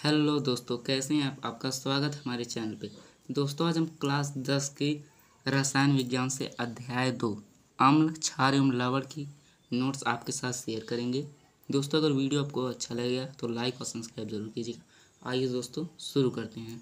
Hello दोस्तों, कैसे हैं आप? आपका स्वागत है हमारे चैनल पे। दोस्तों, आज हम क्लास 10 की रसायन विज्ञान से अध्याय 2 अम्ल, क्षार एवं लवण की नोट्स आपके साथ शेयर करेंगे। दोस्तों, अगर वीडियो आपको अच्छा लगेगा तो लाइक और सब्सक्राइब जरूर कीजिएगा। आइए दोस्तों, शुरू करते हैं।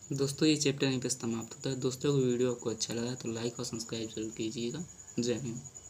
दोस्तों ये चैप्टर यहीं पे समाप्त होता है। दोस्तों को वीडियो आपको अच्छा लगा तो लाइक और सब्सक्राइब जरूर कीजिएगा। जय हिंद।